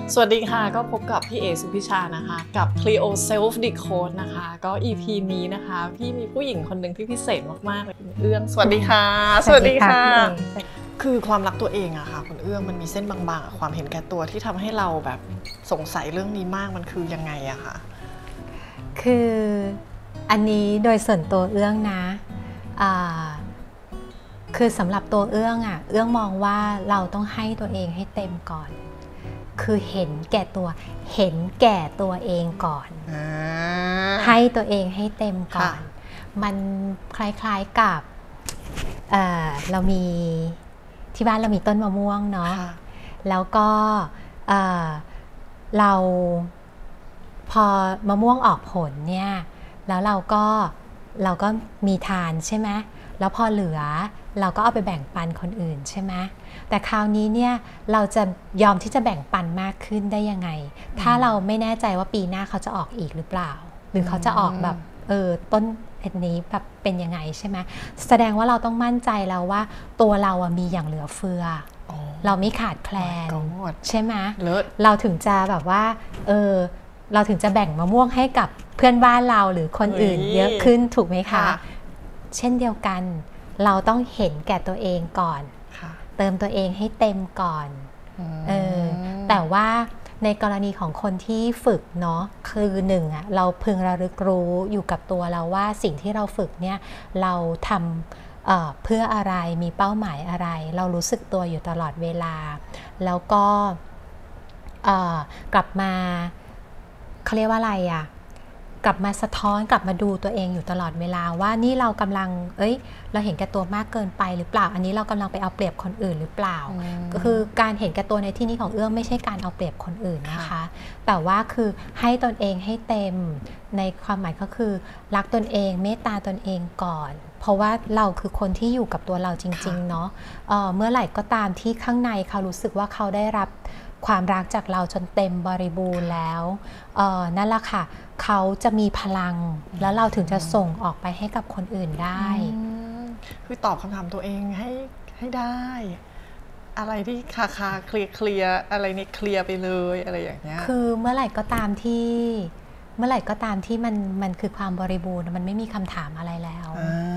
สวัสดีค่ะก็พบกับพี่เอสุพิชานะคะกับ Clio Self Decode นะคะก็ EP นี้นะคะพี่มีผู้หญิงคนหนึ่งที่พิเศษมากๆเลยคุณเอื้องสวัสดีค่ะสวัสดีค่ะคือความรักตัวเองอะค่ะคุณเอื้องมันมีเส้นบางๆความเห็นแก่ตัวที่ทำให้เราแบบสงสัยเรื่องนี้มากมันคือยังไงอะคะคืออันนี้โดยส่วนตัวเอื้องนะคือสำหรับตัวเอื้องอะเอื้องมองว่าเราต้องให้ตัวเองให้เต็มก่อนคือเห็นแก่ตัวเองก่อนให้ตัวเองให้เต็มก่อนมันคล้ายๆกับเรามีที่บ้านเรามีต้นมะม่วงเนาะแล้วก็เราพอมะม่วงออกผลเนี่ยแล้วเราก็มีทานใช่ไหมแล้วพอเหลือเราก็เอาไปแบ่งปันคนอื่นใช่ไหมแต่คราวนี้เนี่ยเราจะยอมที่จะแบ่งปันมากขึ้นได้ยังไงถ้าเราไม่แน่ใจว่าปีหน้าเขาจะออกอีกหรือเปล่าหรือเขาจะออกแบบต้นนี้แบบเป็นยังไงใช่ไหมแสดงว่าเราต้องมั่นใจแล้วว่าตัวเรามีอย่างเหลือเฟือเราไม่ขาดแคลนใช่ไหมเราถึงจะแบบว่าเราถึงจะแบ่งมะม่วงให้กับเพื่อนบ้านเราหรือคนอื่นเยอะขึ้นถูกไหมคะเช่นเดียวกันเราต้องเห็นแก่ตัวเองก่อนเติมตัวเองให้เต็มก่อนแต่ว่าในกรณีของคนที่ฝึกเนาะคือหนึ่งเราพึงระลึกรู้อยู่กับตัวเราว่าสิ่งที่เราฝึกเนี่ยเราทำเพื่ออะไรมีเป้าหมายอะไรเรารู้สึกตัวอยู่ตลอดเวลาแล้วก็กลับมาเขาเรียกว่าอะไรกลับมาสะท้อนกลับมาดูตัวเองอยู่ตลอดเวลาว่านี่เรากำลังเราเห็นแก่ตัวมากเกินไปหรือเปล่าอันนี้เรากำลังไปเอาเปรียบคนอื่นหรือเปล่าก็คือการเห็นแก่ตัวในที่นี้ของเอื้องไม่ใช่การเอาเปรียบคนอื่นนะคะแต่ว่าคือให้ตนเองให้เต็มในความหมายก็คือรักตนเองเมตตาตนเองก่อนเพราะว่าเราคือคนที่อยู่กับตัวเราจริงๆเนาะเมื่อไหร่ก็ตามที่ข้างในเขารู้สึกว่าเขาได้รับความรักจากเราจนเต็มบริบูรณ์แล้วนั่นแหละค่ะเขาจะมีพลังแล้วเราถึงจะส่งออกไปให้กับคนอื่นได้คือตอบคำถามตัวเองให้ได้อะไรที่คาเคลียร์อะไรเนี่ยเคลียร์ไปเลยอะไรอย่างเงี้ยคือเมื่อไหร่ก็ตามที่มันคือความบริบูรณ์มันไม่มีคำถามอะไรแล้ว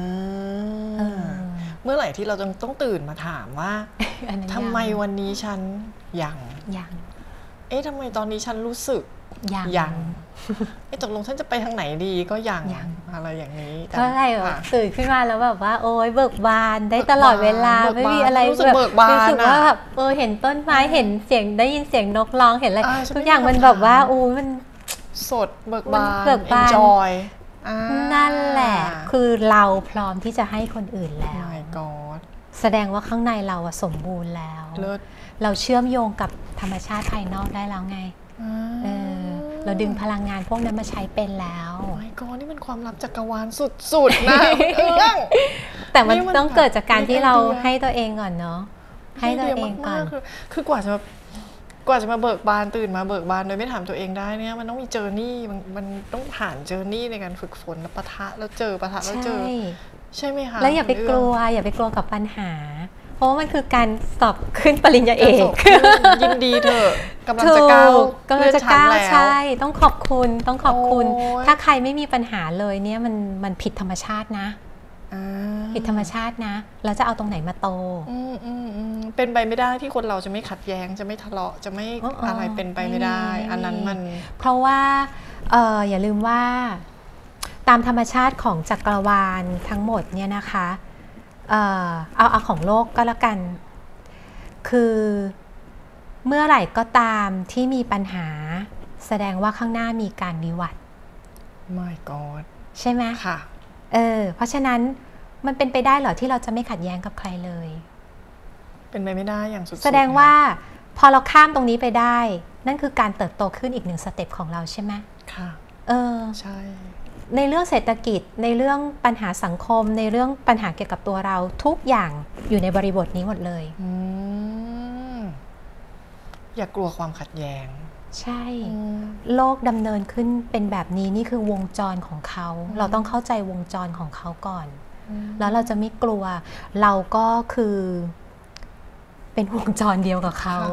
เมื่อไหร่ที่เราต้องตื่นมาถามว่าทำไมวันนี้ฉันยังทำไมตอนนี้ฉันรู้สึกยังตกลงฉันจะไปทางไหนดีก็ยังอะไรอย่างนี้เพราะอะไรตื่นขึ้นมาแล้วแบบว่าโอ๊ยเบิกบานได้ตลอดเวลาไม่มีอะไรรู้สึกเบิกบานรู้สึกว่าแบบเห็นต้นไม้เห็นเสียงได้ยินเสียงนกร้องเห็นอะไรทุกอย่างมันแบบว่ามันสดเบิกบาน enjoy นั่นแหละคือเราพร้อมที่จะให้คนอื่นแล้ว My God แสดงว่าข้างในเราสมบูรณ์แล้วเราเชื่อมโยงกับธรรมชาติภายนอกได้แล้วไงเราดึงพลังงานพวกนั้นมาใช้เป็นแล้ว My God นี่มันความลับจักรวาลสุดๆนะแต่มันต้องเกิดจากการที่เราให้ตัวเองก่อนเนาะให้ตัวเองก่อนคือกว่าจะมาเบิกบานตื่นมาเบิกบานโดยไม่ถามตัวเองได้เนี่ยมันต้องมีเจอร์นี่มันต้องผ่านเจอร์นี่ในการฝึกฝนแล้วปะทะแล้วเจอใช่ไหมคะแล้วอย่าไปกลัวกับปัญหาเพราะว่ามันคือการสอบขึ้นปริญญาเอกยินดีเถอะกำลังจะก้าวใช่ต้องขอบคุณถ้าใครไม่มีปัญหาเลยเนี่ยมันผิดธรรมชาตินะผิดธรรมชาตินะเราจะเอาตรงไหนมาโตเป็นไปไม่ได้ที่คนเราจะไม่ขัดแย้งจะไม่ทะเลาะจะไม่อะไรเป็นไปไม่ได้อันนั้นมันเพราะว่าอย่าลืมว่าตามธรรมชาติของจักรวาลทั้งหมดเนี่ยนะคะเอาของโลกก็แล้วกันคือเมื่อไหร่ก็ตามที่มีปัญหาแสดงว่าข้างหน้ามีการวิวัฒน์ My God ใช่ไหมค่ะเพราะฉะนั้นมันเป็นไปได้เหรอที่เราจะไม่ขัดแย้งกับใครเลยเป็นไปไม่ได้อย่างสุดๆแสดงว่าพอเราข้ามตรงนี้ไปได้นั่นคือการเติบโตขึ้นอีกหนึ่งสเต็ปของเราใช่ไหมค่ะใช่ในเรื่องเศรษฐกิจในเรื่องปัญหาสังคมในเรื่องปัญหาเกี่ยวกับตัวเราทุกอย่างอยู่ในบริบทนี้หมดเลยอย่ากลัวความขัดแย้งใช่โลกดำเนินขึ้นเป็นแบบนี้นี่คือวงจรของเขาเราต้องเข้าใจวงจรของเขาก่อนแล้วเราจะไม่กลัวเราก็คือเป็นวงจรเดียวกับเขา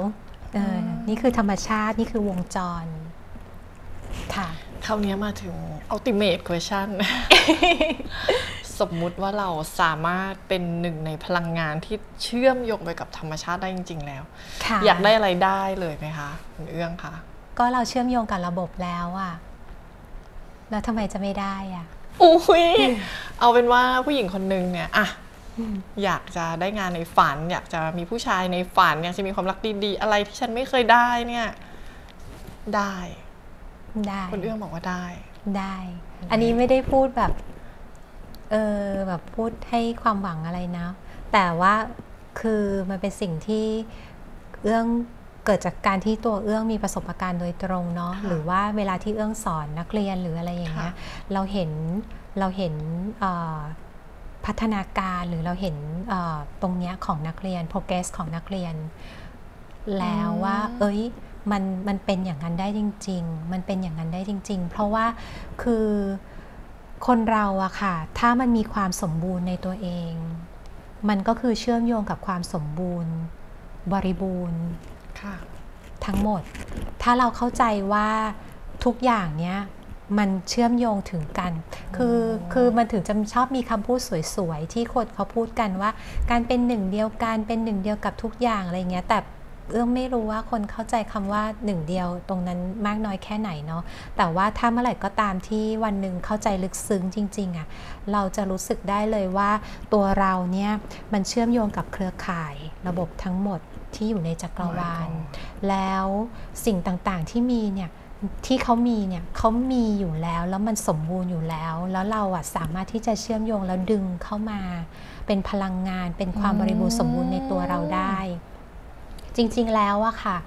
นี่คือธรรมชาตินี่คือวงจรค่ะคราวนี้มาถึง ultimate question สมมุติว่าเราสามารถเป็นหนึ่งในพลังงานที่เชื่อมโยงไปกับธรรมชาติได้จริงๆแล้วอยากได้อะไรได้เลยไหมคะคุณเอื้องคะก็เราเชื่อมโยงกับระบบแล้วอะแล้วทำไมจะไม่ได้อะอุ้ยเอาเป็นว่าผู้หญิงคนนึงเนี่ยอะอยากจะได้งานในฝันอยากจะมีผู้ชายในฝันอยากจะมีความรักดีๆอะไรที่ฉันไม่เคยได้เนี่ยได้คุณเอื้องบอกว่าได้อันนี้ไม่ได้พูดแบบแบบพูดให้ความหวังอะไรนะแต่ว่าคือมันเป็นสิ่งที่เอื้องเกิดจากการที่ตัวเอื้องมีประสบการณ์โดยตรงเนาะหรือว่าเวลาที่เอื้องสอนนักเรียนหรืออะไรอย่างเงี้ยเราเห็นพัฒนาการหรือเราเห็นตรงเนี้ยของนักเรียน progress ของนักเรียนแล้วว่ามันเป็นอย่างนั้นได้จริงๆมันเป็นอย่างนั้นได้จริงๆเพราะว่าคือคนเราอะค่ะถ้ามันมีความสมบูรณ์ในตัวเองมันก็คือเชื่อมโยงกับความสมบูรณ์บริบูรณ์ทั้งหมดถ้าเราเข้าใจว่าทุกอย่างเนี้ยมันเชื่อมโยงถึงกันคือมันถึงจะชอบมีคำพูดสวยๆที่คนเขาพูดกันว่าการเป็นหนึ่งเดียวกันเป็นหนึ่งเดียวกับทุกอย่างอะไรเงี้ยแต่เอื้องไม่รู้ว่าคนเข้าใจคำว่าหนึ่งเดียวตรงนั้นมากน้อยแค่ไหนเนาะแต่ว่าถ้าเมื่อไหร่ก็ตามที่วันหนึ่งเข้าใจลึกซึ้งจริงๆอะเราจะรู้สึกได้เลยว่าตัวเราเนี่ยมันเชื่อมโยงกับเครือข่ายระบบทั้งหมดที่อยู่ในจักรวาลแล้วสิ่งต่างๆที่มีเนี่ยที่เขามีเนี่ยเขามีอยู่แล้วมันสมบูรณ์อยู่แล้วเราอะสามารถที่จะเชื่อมโยงแล้วดึงเข้ามาเป็นพลังงานเป็นความบริบูรณ์สมบูรณ์ในตัวเราได้จริงๆแล้วอะค่ะ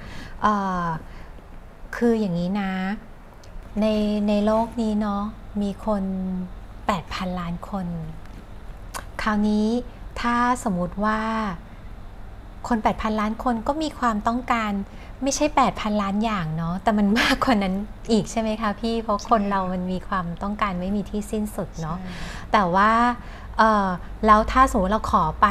คืออย่างนี้นะในโลกนี้เนาะมีคน 8,000 ล้านคนคราวนี้ถ้าสมมุติว่าคน 8,000 ล้านคนก็มีความต้องการไม่ใช่ 8,000 ล้านอย่างเนาะแต่มันมากกว่านั้นอีกใช่ไหมคะพี่เพราะคนเรามันมีความต้องการไม่มีที่สิ้นสุดเนาะแต่ว่าแล้วถ้าสมมติเราขอไป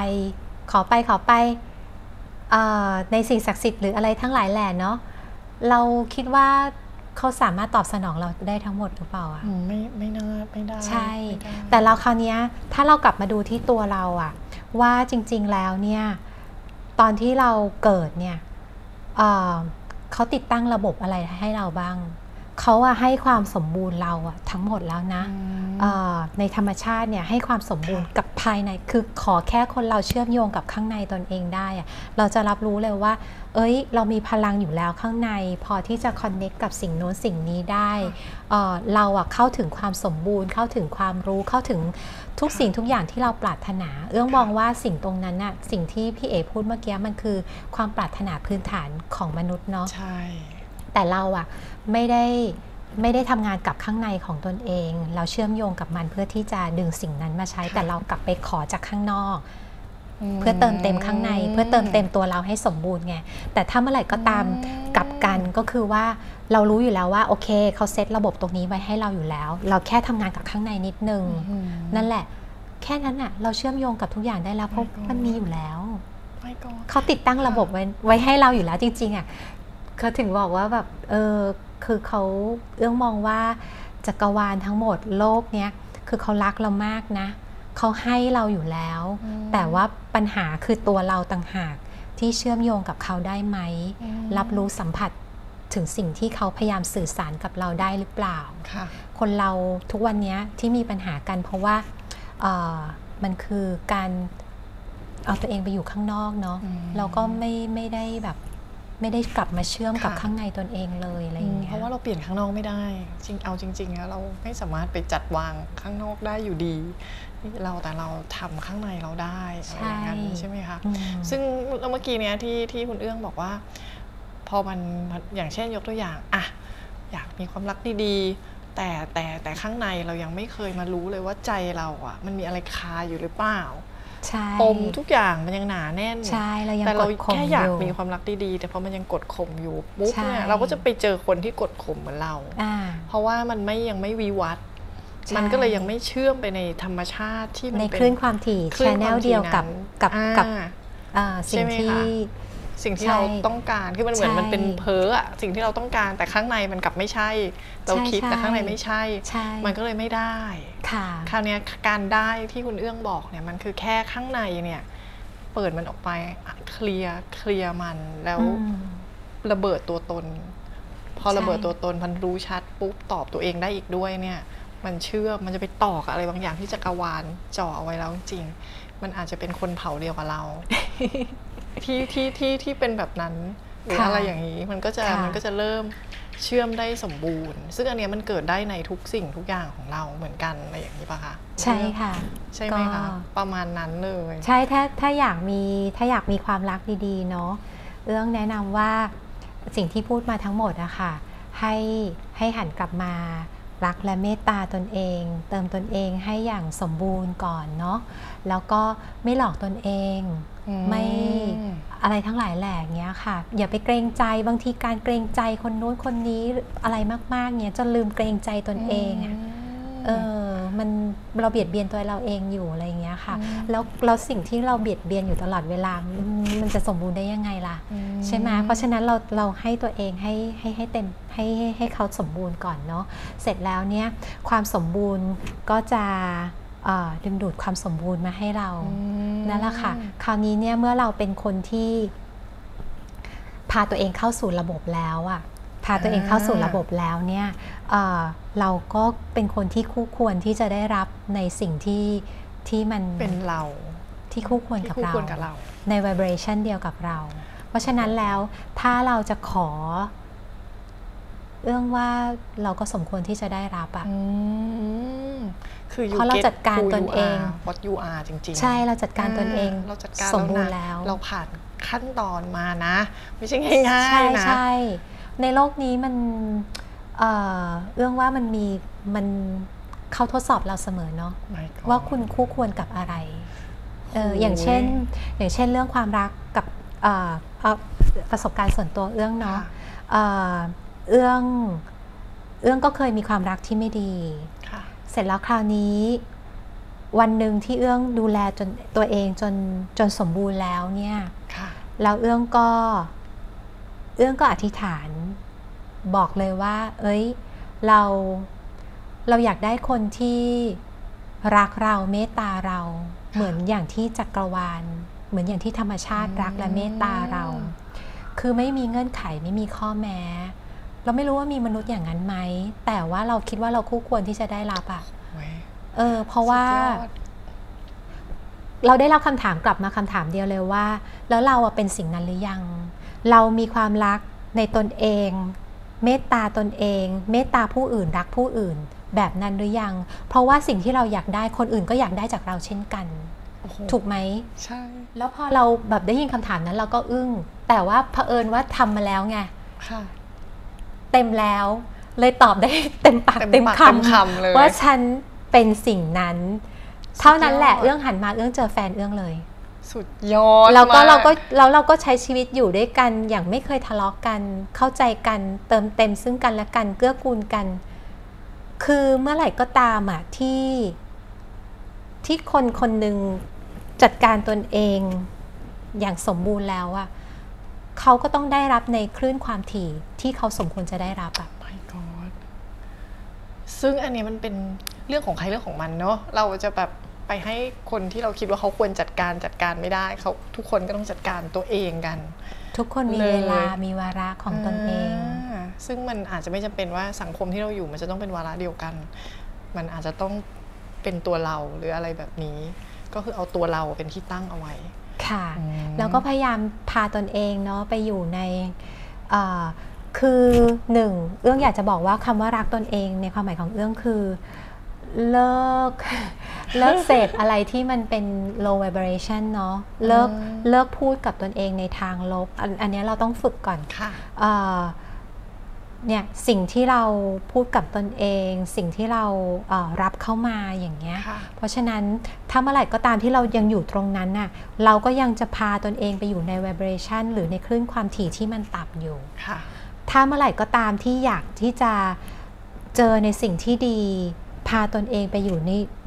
ในสิ่งศักดิ์สิทธิ์หรืออะไรทั้งหลายแหล่เนาะเราคิดว่าเขาสามารถตอบสนองเราได้ทั้งหมดหรือเปล่าอ่ะไม่น่าไม่ได้ใช่แต่เราคราวนี้ถ้าเรากลับมาดูที่ตัวเราอ่ะว่าจริงๆแล้วเนี่ยตอนที่เราเกิดเนี่ยเขาติดตั้งระบบอะไรให้เราบ้างเขาให้ความสมบูรณ์เราทั้งหมดแล้วนะในธรรมชาติเนี่ยให้ความสมบูรณ์กับภายในคือขอแค่คนเราเชื่อมโยงกับข้างในตนเองได้เราจะรับรู้เลยว่าเรามีพลังอยู่แล้วข้างในพอที่จะคอนเนคกับสิ่งโน้นสิ่งนี้ได้เราเข้าถึงความสมบูรณ์เข้าถึงความรู้เข้าถึงทุกสิ่งทุกอย่างที่เราปรารถนาเอื้องมองว่าสิ่งตรงนั้นน่ะสิ่งที่พี่เอ๋พูดเมื่อกี้มันคือความปรารถนาพื้นฐานของมนุษย์เนาะใช่แต่เราไม่ได้ทำงานกับข้างในของตนเองเราเชื่อมโยงกับมันเพื่อที่จะดึงสิ่งนั้นมาใช้แต่เรากลับไปขอจากข้างนอกเพื่อเติมเต็มข้างในเพื่อเติมเต็มตัวเราให้สมบูรณ์ไงแต่ถ้าเมื่อไหร่ก็ตามกลับกันก็คือว่าเรารู้อยู่แล้วว่าโอเคเขาเซตระบบตรงนี้ไว้ให้เราอยู่แล้วเราแค่ทำงานกับข้างในนิดนึงนั่นแหละแค่นั้นน่ะเราเชื่อมโยงกับทุกอย่างได้แล้วเพราะมันมีอยู่แล้วเขาติดตั้งระบบไว้ให้เราอยู่แล้วจริงๆเขาถึงบอกว่าแบบคือเขาเอื้องมองว่าจักรวาลทั้งหมดโลกเนี้ยคือเขารักเรามากนะเขาให้เราอยู่แล้วแต่ว่าปัญหาคือตัวเราต่างหากที่เชื่อมโยงกับเขาได้ไหมรับรู้สัมผัสถึงสิ่งที่เขาพยายามสื่อสารกับเราได้หรือเปล่าคนเราทุกวันนี้ที่มีปัญหากันเพราะว่ามันคือการเอาตัวเองไปอยู่ข้างนอกเนาะเราก็ไม่ได้แบบไม่ได้กลับมาเชื่อมกับข้างในตนเองเลยอะไรอย่างเงี้ยเพราะว่าเราเปลี่ยนข้างนอกไม่ได้จริงเอาจริงๆนะเราไม่สามารถไปจัดวางข้างนอกได้อยู่ดีแต่เราทำข้างในเราได้อะไรอย่างนั้นใช่ไหมคะซึ่งเมื่อกี้เนี้ยที่คุณเอื้องบอกว่าพอมันอย่างเช่นยกตัวอย่างอยากมีความรักดีๆแต่ข้างในเรายังไม่เคยมารู้เลยว่าใจเรามันมีอะไรคาอยู่หรือเปล่าปมทุกอย่างมันยังหนาแน่นแต่เราแค่อยากมีความรักดีๆแต่พอมันยังกดข่มอยู่ปุ๊บเนี่ยเราก็จะไปเจอคนที่กดข่มเหมือนเราเพราะว่ามันยังไม่วิวัฒน์มันก็เลยยังไม่เชื่อมไปในธรรมชาติที่มันในคลื่นความถี่ channel เดียวกับสิ่งที่สิ่งที่เราต้องการคือมันเหมือนมันเป็นเพ้ออะสิ่งที่เราต้องการแต่ข้างในมันกลับไม่ใช่เราคิดแต่ข้างในไม่ใช่มันก็เลยไม่ได้คราวนี้การได้ที่คุณเอื้องบอกเนี่ยมันคือแค่ข้างในเนี่ยเปิดมันออกไปเคลียร์มันแล้วระเบิดตัวตนพอระเบิดตัวตนมันรู้ชัดปุ๊บตอบตัวเองได้อีกด้วยเนี่ยมันเชื่อมันจะไปต่อกับอะไรบางอย่างที่จักรวาลจ่อเอาไว้แล้วจริงมันอาจจะเป็นคนเผ่าเดียวกับเรา ที่เป็นแบบนั้นหรืออะไรอย่างนี้มันก็จะเริ่มเชื่อมได้สมบูรณ์ซึ่งอันนี้มันเกิดได้ในทุกสิ่งทุกอย่างของเราเหมือนกันอะไรอย่างนี้ป่ะคะใช่ค่ะใช่ไหมคะประมาณนั้นเลยใช่ถ้าอยากมีความรักดีๆเนาะเอื้องแนะนำว่าสิ่งที่พูดมาทั้งหมดอะค่ะให้หันกลับมารักและเมตตาตนเองเติมตนเองให้อย่างสมบูรณ์ก่อนเนาะแล้วก็ไม่หลอกตนเองไม่อะไรทั้งหลายแหล่เงี้ยค่ะอย่าไปเกรงใจบางทีการเกรงใจคนนู้นคนนี้อะไรมากๆเนี้ยจนลืมเกรงใจตนเองมันเราเบียดเบียนตัวเราเองอยู่อะไรเงี้ยค่ะแล้วสิ่งที่เราเบียดเบียนอยู่ตลอดเวลามันจะสมบูรณ์ได้ยังไงล่ะใช่ไหมเพราะฉะนั้นเราให้ตัวเองให้เต็มให้เขาสมบูรณ์ก่อนเนาะเสร็จแล้วเนี่ยความสมบูรณ์ก็จะดึงดูดความสมบูรณ์มาให้เรานั่นแหละค่ะคราวนี้เนี่ยเมื่อเราเป็นคนที่พาตัวเองเข้าสู่ระบบแล้วอะพาตัวเองเข้าสู่ระบบแล้วเนี่ยเราก็เป็นคนที่คู่ควรที่จะได้รับในสิ่งที่มันเป็นเราที่คู่ควรกับเราใน vibration เดียวกับเราเพราะฉะนั้นแล้วถ้าเราจะขอเรื่องว่าเราก็สมควรที่จะได้รับอะเพราะเราจัดการตนเอง what you are จริงๆใช่เราจัดการตนเองสมบูรณ์แล้วเราผ่านขั้นตอนมานะไม่ใช่ง่ายๆนะใช่ในโลกนี้มันเรื่องว่ามันเขาทดสอบเราเสมอเนาะว่าคุณคู่ควรกับอะไรอย่างเช่นเรื่องความรักกับประสบการณ์ส่วนตัวเรื่องเนาะเรื่องก็เคยมีความรักที่ไม่ดีเสร็จแล้วคราวนี้วันหนึ่งที่เอื้องดูแลจนตัวเองจนสมบูรณ์แล้วเนี่ยแล้วเอื้องก็อธิษฐานบอกเลยว่าเราอยากได้คนที่รักเราเมตตาเราเหมือนอย่างที่จักรวาลเหมือนอย่างที่ธรรมชาติรักและเมตตาเราคือไม่มีเงื่อนไขไม่มีข้อแม้เราไม่รู้ว่ามีมนุษย์อย่างนั้นไหมแต่ว่าเราคิดว่าเราคู่ควรที่จะได้รับอ่ะเพราะว่าเราได้รับคำถามกลับมาคำถามเดียวเลยว่าแล้วเราเป็นสิ่งนั้นหรือยังเรามีความรักในตนเองเมตตาตนเองเมตตาผู้อื่นรักผู้อื่นแบบนั้นหรือยังเพราะว่าสิ่งที่เราอยากได้คนอื่นก็อยากได้จากเราเช่นกันถูกไหมใช่แล้วพอเราแบบได้ยินคำถามนั้นเราก็อึ้งแต่ว่าเผอิญว่าทำมาแล้วไงเต็มแล้วเลยตอบได้เต็มปากเต็มคำว่าฉันเป็นสิ่งนั้นเท่านั้นแหละเอื้องหันมาเอื้องเจอแฟนเอื้องเลยสุดยอดเราก็ใช้ชีวิตอยู่ด้วยกันอย่างไม่เคยทะเลาะกันเข้าใจกันเติมเต็มซึ่งกันและกันเกื้อกูลกันคือเมื่อไหร่ก็ตามอ่ะที่คนหนึ่งจัดการตนเองอย่างสมบูรณ์แล้วอ่ะเขาก็ต้องได้รับในคลื่นความถี่ที่เขาสมควรจะได้รับอ่ะ My God ซึ่งอันนี้มันเป็นเรื่องของใครเรื่องของมันเนาะเราจะแบบไปให้คนที่เราคิดว่าเขาควรจัดการไม่ได้เขาทุกคนก็ต้องจัดการตัวเองกันทุกคนมีเวลามีวาระของตนเองซึ่งมันอาจจะไม่จำเป็นว่าสังคมที่เราอยู่มันจะต้องเป็นวาระเดียวกันมันอาจจะต้องเป็นตัวเราหรืออะไรแบบนี้ก็คือเอาตัวเราเป็นที่ตั้งเอาไว้ค่ะแล้วก็พยายามพาตนเองเนาะไปอยู่ในคือหนึ่งเอื้องอยากจะบอกว่าคำว่ารักตนเองในความหมายของเอื้องคือเลิกเสพอะไรที่มันเป็น low vibration เนาะเลิกพูดกับตนเองในทางลบอันนี้เราต้องฝึกก่อนเนี่ยสิ่งที่เราพูดกับตนเองสิ่งที่เรารับเข้ามาอย่างเงี้ยเพราะฉะนั้นถ้าเมื่อไหร่ก็ตามที่เรายังอยู่ตรงนั้นน่ะเราก็ยังจะพาตนเองไปอยู่ใน vibration หรือในคลื่นความถี่ที่มันต่ำอยู่ถ้าเมื่อไหร่ก็ตามที่อยากที่จะเจอในสิ่งที่ดีพาตนเองไปอยู่ในก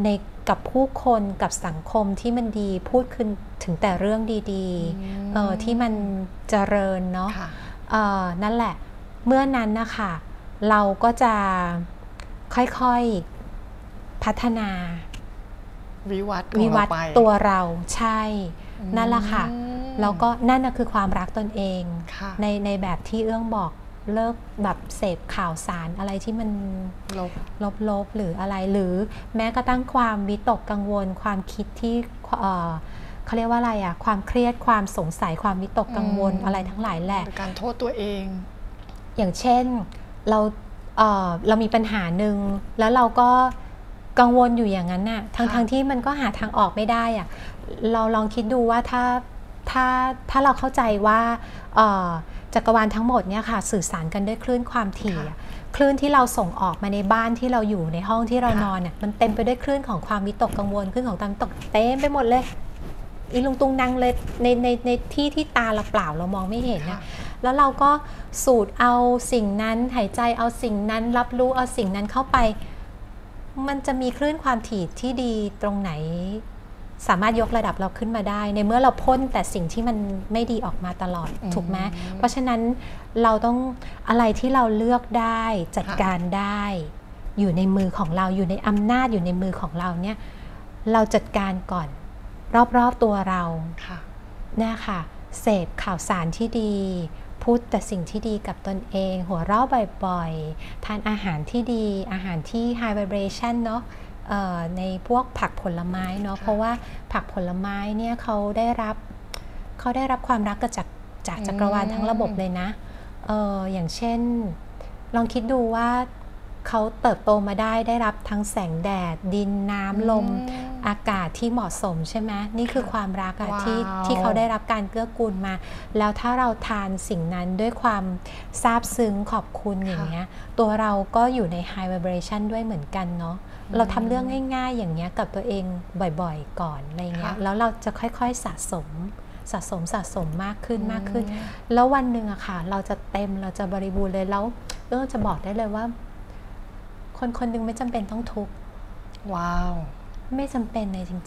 กับผู้คนกับสังคมที่มันดีพูดขึ้นถึงแต่เรื่องดีๆที่มันเจริญเนาะนั่นแหละเมื่อนั้นนะคะเราก็จะค่อยๆพัฒนาวิวัฒน์ตัวเราใช่นั่นแหละค่ะแล้วก็นั่นคือความรักตนเองในแบบที่เอื้องบอกเลิกแบบเสพข่าวสารอะไรที่มันลบหรืออะไรหรือแม้กระทั่งความวิตกกังวลความคิดที่เขาเรียกว่าอะไรอะความเครียดความสงสัยความวิตกกังวลอะไรทั้งหลายแหละการโทษตัวเองอย่างเช่นเรามีปัญหาหนึ่งแล้วเราก็กังวลอยู่อย่างนั้นน่ะทั้งที่มันก็หาทางออกไม่ได้อะเราลองคิดดูว่าถ้าเราเข้าใจว่าจักรวาลทั้งหมดเนี่ยค่ะสื่อสารกันด้วยคลื่นความถี่คลื่นที่เราส่งออกมาในบ้านที่เราอยู่ในห้องที่เรานอนเนี่ยมันเต็มไปด้วยคลื่นของความวิตกกังวลคลื่นของความตกเต็มไปหมดเลยอีลุงตุงนังเลยในที่ตาเราเปล่าเรามองไม่เห็นนะแล้วเราก็สูดเอาสิ่งนั้นหายใจเอาสิ่งนั้นรับรู้เอาสิ่งนั้นเข้าไปมันจะมีคลื่นความถี่ที่ดีตรงไหนสามารถยกระดับเราขึ้นมาได้ในเมื่อเราพ่นแต่สิ่งที่มันไม่ดีออกมาตลอดถูกไหมเพราะฉะนั้นเราต้องอะไรที่เราเลือกได้จัดการได้อยู่ในมือของเราอยู่ในอำนาจอยู่ในมือของเราเนี่ยเราจัดการก่อนรอบๆตัวเราเนี่ยค่ะเสพข่าวสารที่ดีพูดแต่สิ่งที่ดีกับตนเองหัวเราะบ่อยๆทานอาหารที่ดีอาหารที่ high vibration เนาะในพวกผักผลไม้เนาะเพราะว่าผักผลไม้เนี่ยเขาได้รับความรักจากจักรวาลทั้งระบบเลยนะอย่างเช่นลองคิดดูว่าเขาเติบโตมาได้รับทั้งแสงแดดดินน้ำลมอากาศที่เหมาะสมใช่ไหมนี่คือความรักอะที่เขาได้รับการเกื้อกูลมาแล้วถ้าเราทานสิ่งนั้นด้วยความซาบซึ้งขอบคุณอย่างเงี้ยตัวเราก็อยู่ใน high vibration ด้วยเหมือนกันเนาะเราทำเรื่องง่ายๆอย่างเงี้ยกับตัวเองบ่อยๆก่อนอะไรเงี้ยแล้วเราจะค่อยๆสะสมมากขึ้นแล้ววันหนึ่งอะค่ะเราจะเต็มเราจะบริบูรณ์เลยแล้วจะบอกได้เลยว่าคนหนึ่งไม่จำเป็นต้องทุกข์ว้าวไม่จำเป็นเลยจ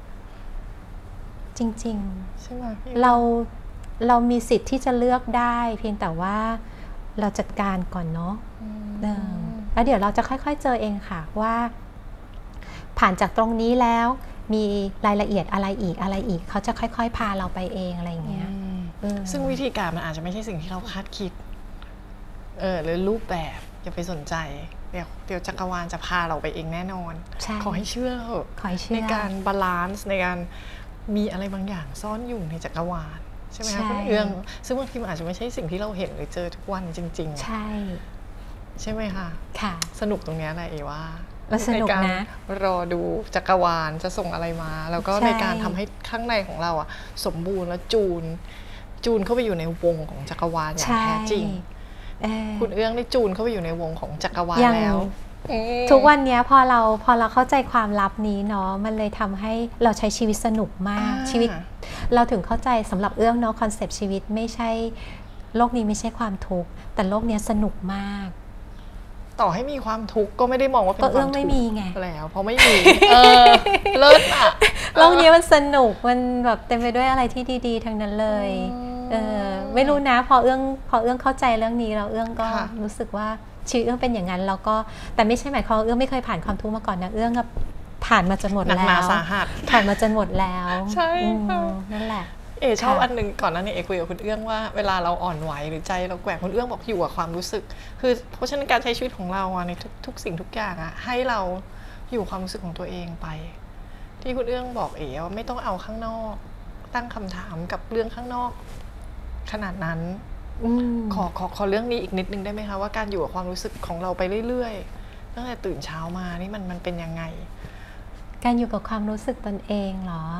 ริงใช่ไหมเรามีสิทธิ์ที่จะเลือกได้เพียงแต่ว่าเราจัดการก่อนเนาะแล้วเดี๋ยวเราจะค่อยๆเจอเองค่ะว่าผ่านจากตรงนี้แล้วมีรายละเอียดอะไรอีกเขาจะค่อยๆพาเราไปเองอะไรอย่างเงี้ยซึ่งวิธีการมันอาจจะไม่ใช่สิ่งที่เราคาดคิดหรือรูปแบบอย่าไปสนใจเดี๋ยวจักรวาลจะพาเราไปเองแน่นอนขอให้เชื่อเถอะในการบาลานซ์ในการมีอะไรบางอย่างซ่อนอยู่ในจักรวาลใช่ไหมคะคุณเอื้องซึ่งบางทีมันอาจจะไม่ใช่สิ่งที่เราเห็นหรือเจอทุกวันจริงๆใช่ไหมคะสนุกตรงนี้แหละว่าในการรอดูจักรวาลจะส่งอะไรมาแล้วก็ในการทำให้ข้างในของเราอะสมบูรณ์และจูนเข้าไปอยู่ในวงของจักรวาลอย่างแท้จริงคุณเอื้องได้จูนเข้าไปอยู่ในวงของจักรวาลแล้วทุกวันนี้พอเราเข้าใจความลับนี้เนาะมันเลยทำให้เราใช้ชีวิตสนุกมากชีวิตเราถึงเข้าใจสำหรับเอื้องเนาะคอนเซปต์ชีวิตไม่ใช่โลกนี้ไม่ใช่ความทุกข์แต่โลกนี้สนุกมากต่อให้มีความทุกข์ก็ไม่ได้มองว่าเป็นความทุกข์ไม่มีไงแล้วเพราะไม่มีเลิศอะโลกนี้มันสนุกมันแบบเต็มไปด้วยอะไรที่ดีๆทั้งนั้นเลยไม่รู้นะพอเอื้องเข้าใจเรื่องนี้เราเอื้องก็รู้สึกว่าชีวิตเอื้องเป็นอย่างนั้นแล้วก็แต่ไม่ใช่หมายความว่าเอื้องไม่เคยผ่านความทุกข์มาก่อนนะเอื้องก็ผ่านมาจนหมดแล้วผ่านมาจนหมดแล้วใช่นั่นแหละชอบอันหนึ่งก่อนหน้านี้คุยกับคุณเอื้องว่าเวลาเราอ่อนไหวหรือใจเราแกว่งคุณเอื้องบอกอยู่กับความรู้สึกคือเพราะฉะนั้นการใช้ชีวิตของเราในทุกสิ่งทุกอย่างให้เราอยู่ความรู้สึกของตัวเองไปที่คุณเอื้องบอกว่าไม่ต้องเอาข้างนอกตั้งคำถามกับเรื่องข้างนอกขนาดนั้นขอเรื่องนี้อีกนิดนึงได้ไหมคะว่าการอยู่กับความรู้สึกของเราไปเรื่อยๆตั้งแต่ตื่นเช้ามานี่มันเป็นยังไงการอยู่กับความรู้สึกตนเองเหรอ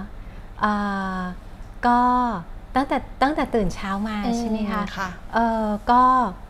ก็ตั้งแต่ตื่นเช้ามาใช่ไหมคะก็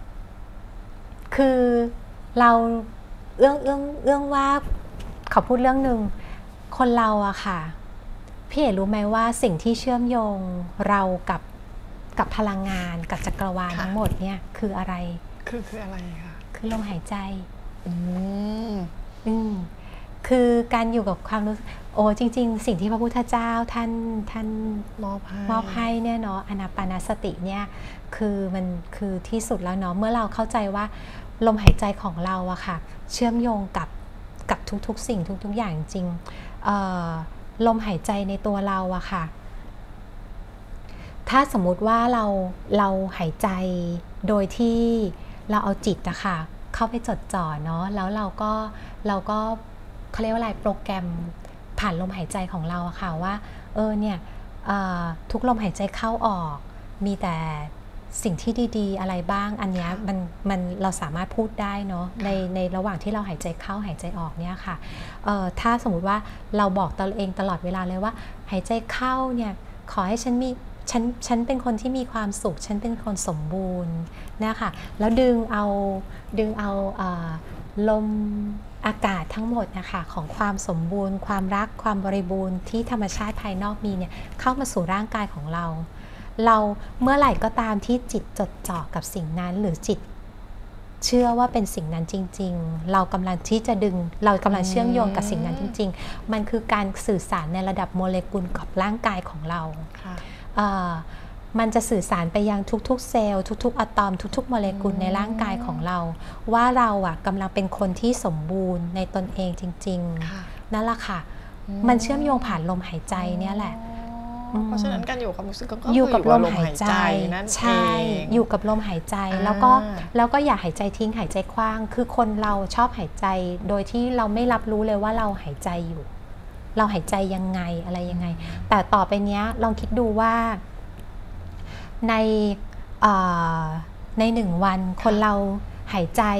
คือเราเอื้องว่าขอพูดเรื่องหนึ่งคนเราอะค่ะพี่เอ๋รู้ไหมว่าสิ่งที่เชื่อมโยงเรากับพลังงานกับจักรวาลทั้งหมดเนี่ยคืออะไรคืออะไรคะคือลมหายใจคือการอยู่กับความรู้โอ้จริงๆสิ่งที่พระพุทธเจ้าท่านมอบให้เนี่ยเนาะอานาปานสติเนี่ยคือมันคือที่สุดแล้วเนาะเมื่อเราเข้าใจว่าลมหายใจของเราอะค่ะเชื่อมโยงกับทุกๆสิ่งทุกๆอย่างจริงลมหายใจในตัวเราอะค่ะถ้าสมมุติว่าเราหายใจโดยที่เราเอาจิตอะค่ะเข้าไปจดจ่อเนาะแล้วเราก็เขาเรียกว่าอะไรโปรแกรมผ่านลมหายใจของเราอะค่ะว่าเนี่ยทุกลมหายใจเข้าออกมีแต่สิ่งที่ดีๆอะไรบ้างอันนี้มันเราสามารถพูดได้เนาะในระหว่างที่เราหายใจเข้าหายใจออกเนี่ยค่ะถ้าสมมุติว่าเราบอกตัวเองตลอดเวลาเลยว่าหายใจเข้าเนี่ยขอให้ฉันเป็นคนที่มีความสุขฉันเป็นคนสมบูรณ์นะคะแล้วดึงเอาลมอากาศทั้งหมดนะคะของความสมบูรณ์ความรักความบริบูรณ์ที่ธรรมชาติภายนอกมีเนี่ยเข้ามาสู่ร่างกายของเราเมื่อไหร่ก็ตามที่จิตจดจ่อกับสิ่งนั้นหรือจิตเชื่อว่าเป็นสิ่งนั้นจริงๆเรากำลังที่จะเรากำลังเชื่อมโยงกับสิ่งนั้นจริงๆมันคือการสื่อสารในระดับโมเลกุลกับร่างกายของเรามันจะสื่อสารไปยังทุกๆเซลล์ทุกๆอะตอมทุกๆโมเลกุลในร่างกายของเราว่าเราอ่ะกำลังเป็นคนที่สมบูรณ์ในตนเองจริงๆนั่นแหละค่ะมันเชื่อมโยงผ่านลมหายใจเนี่ยแหละเพราะฉะนั้นการอยู่ความรู้สึกก็อยู่กับลมหายใจนั่นเองใช่อยู่กับลมหายใจแล้วก็อย่าหายใจทิ้งหายใจคว้างคือคนเราชอบหายใจโดยที่เราไม่รับรู้เลยว่าเราหายใจอยู่เราหายใจยังไงอะไรยังไงแต่ต่อไปเนี้ยลองคิดดูว่าใน1 วันคนเราหายใจ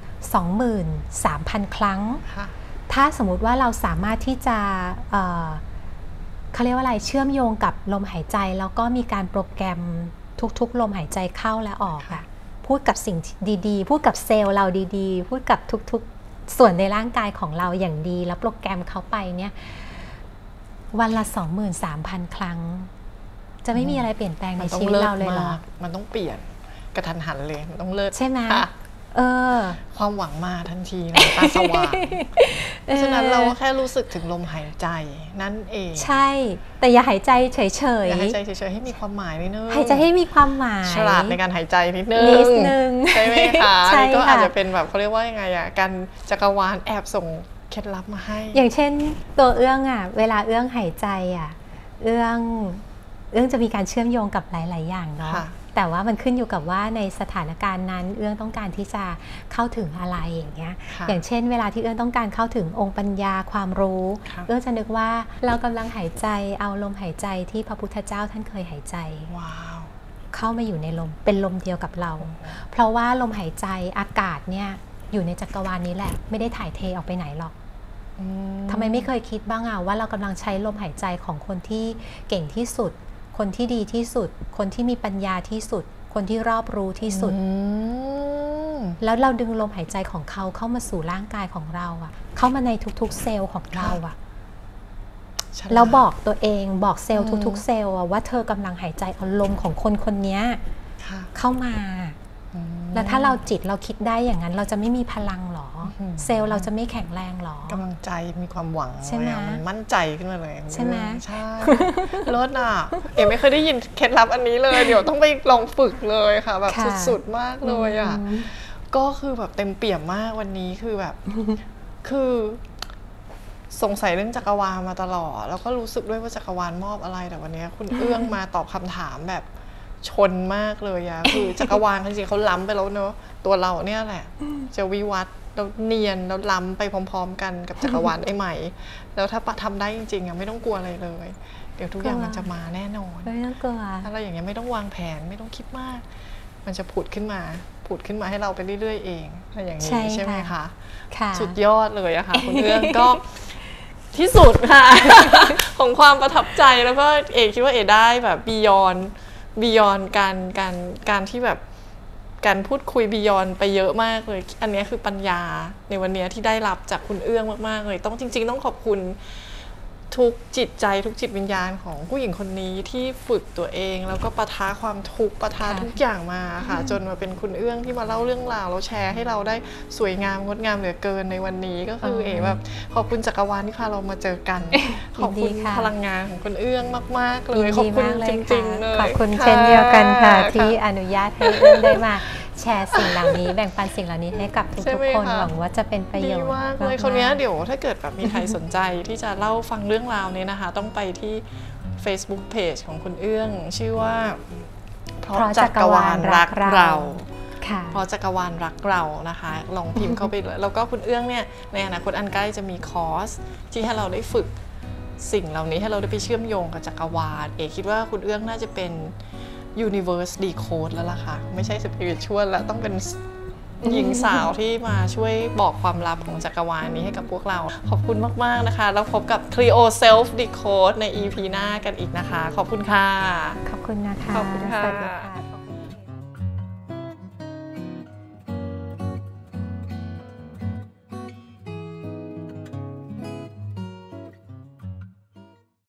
23,000 ครั้งถ้าสมมุติว่าเราสามารถที่จะเขาเรียกว่าอะไรเชื่อมโยงกับลมหายใจแล้วก็มีการโปรแกรมทุกๆลมหายใจเข้าและออกอะพูดกับสิ่งดีๆพูดกับเซลล์เราดีๆพูดกับทุกๆส่วนในร่างกายของเราอย่างดีแล้วโปรแกรมเขาไปเนี่ยวันละ 23,000 ครั้งจะไม่มีอะไรเปลี่ยนแปลงในชีวิตเราเลยหรอมันต้องเปลี่ยนกระทันหันเลยมันต้องเลิศใช่ไหมความหวังมาทันทีตาสว่างเพราะฉะนั้นเราแค่รู้สึกถึงลมหายใจนั่นเองใช่แต่อย่าหายใจเฉยๆอย่าหายใจเฉยๆให้มีความหมายนิดนึงหายใจให้มีความหมายฉลาดในการหายใจนิดนึงใช่ไหมคะนี่ก็อาจจะเป็นแบบเขาเรียกว่ายังไงอะการจักรวาลแอบส่งเคล็ดลับมาให้อย่างเช่นตัวเอื้องอะเวลาเอื้องหายใจอะเอื้องจะมีการเชื่อมโยงกับหลายๆอย่างเนาะแต่ว่ามันขึ้นอยู่กับว่าในสถานการณ์นั้นเอื้องต้องการที่จะเข้าถึงอะไรอย่างเงี้ยอย่างเช่นเวลาที่เอื้องต้องการเข้าถึงองค์ปัญญาความรู้เอื้องจะนึกว่าเรากำลังหายใจเอาลมหายใจที่พระพุทธเจ้าท่านเคยหายใจเข้ามาอยู่ในลมเป็นลมเดียวกับเราเพราะว่าลมหายใจอากาศเนี่ยอยู่ในจักรวาลนี้แหละไม่ได้ถ่ายเทออกไปไหนหรอกทำไมไม่เคยคิดบ้างอะว่าเรากำลังใช้ลมหายใจของคนที่เก่งที่สุดคนที่ดีที่สุดคนที่มีปัญญาที่สุดคนที่รอบรู้ที่สุดแล้วเราดึงลมหายใจของเขาเข้ามาสู่ร่างกายของเราอะเข้ามาในทุกๆเซลล์ของเราอะแล้วบอกตัวเองบอกเซลล์ทุกๆเซลล์ว่าเธอกำลังหายใจเอาลมของคนคนนี้เข้ามาแล้วถ้าเราจิตเราคิดได้อย่างนั้นเราจะไม่มีพลังหรอเซลล์เราจะไม่แข็งแรงหรอกำลังใจมีความหวังใช่ไหมมันมั่นใจขึ้นมาเลยใช่ไหมใช่รถอ่ะไม่เคยได้ยินเคล็ดลับอันนี้เลยเดี๋ยวต้องไปลองฝึกเลยค่ะแบบสุดๆมากเลยอ่ะก็คือแบบเต็มเปี่ยมมากวันนี้คือแบบคือสงสัยเรื่องจักรวาลมาตลอดแล้วก็รู้สึกด้วยว่าจักรวาลมอบอะไรแต่วันนี้คุณเอื้องมาตอบคำถามแบบชนมากเลยอะคือจักรวาลจริงๆเขาล้ำไปแล้วเนอะตัวเราเนี่ยแหละจะวิวัฒน์แล้วเนียนแล้วล้ำไปพร้อมๆกันกับจักรวาลได้ไหมแล้วถ้าทำได้จริงๆอะไม่ต้องกลัวอะไรเลยเดี๋ยวทุกอย่างมันจะมาแน่นอนไม่ต้องกลัวอะไรอย่างเงี้ยไม่ต้องวางแผนไม่ต้องคิดมากมันจะผุดขึ้นมาให้เราไปเรื่อยๆเองอะไรอย่างนี้ใช่ไหมคะสุดยอดเลยอะค่ะคุณเอื้องก็ที่สุดค่ะ ของความประทับใจแล้วก็คิดว่าได้แบบบียอนการที่แบบการพูดคุยบียอนไปเยอะมากเลยอันนี้คือปัญญาในวันนี้ที่ได้รับจากคุณเอื้องมากๆเลยจริงๆต้องขอบคุณทุกจิตใจทุกจิตวิญญาณของผู้หญิงคนนี้ที่ฝึกตัวเองแล้วก็ปะทะความทุกข์ปะทะทุกอย่างมาค่ะจนมาเป็นคุณเอื้องที่มาเล่าเรื่องราวแล้วแชร์ให้เราได้สวยงามงดงามเหลือเกินในวันนี้ก็คือแบบขอบคุณจักรวาลที่พาเรามาเจอกันขอบคุณพลังงานของคุณเอื้องมากๆเลยขอบคุณจริงๆเลยขอบคุณเช่นเดียวกันค่ะที่อนุญาตให้เอื้องได้มาแชร์สิ่งเหล่านี้แบ่งปันสิ่งเหล่านี้ให้กับทุกๆคนหวังว่าจะเป็นประโยชน์ดีมากเลยคนนี้เดี๋ยวถ้าเกิดแบบมีใครสนใจที่จะเล่าฟังเรื่องราวนี้นะคะต้องไปที่ Facebook Page ของคุณเอื้องชื่อว่าเพราะจักรวาลรักเราเพราะจักรวาลรักเรานะคะลองพิมพ์เข้าไปเลยแล้วก็คุณเอื้องเนี่ยในอนาคตอันใกล้จะมีคอร์สที่ให้เราได้ฝึกสิ่งเหล่านี้ให้เราได้ไปเชื่อมโยงกับจักรวาลคิดว่าคุณเอื้องน่าจะเป็นUniverse Decode แล้วล่ะค่ะไม่ใช่ Spiritual แล้วต้องเป็นหญิงสาวที่มาช่วยบอกความลับของจักรวาลนี้ให้กับพวกเราขอบคุณมากๆนะคะแล้วพบกับ Clio Self Decode ใน EP หน้ากันอีกนะคะขอบคุณค่ะขอบคุณนะคะขอบคุณค่ะสวัสดีค่ะ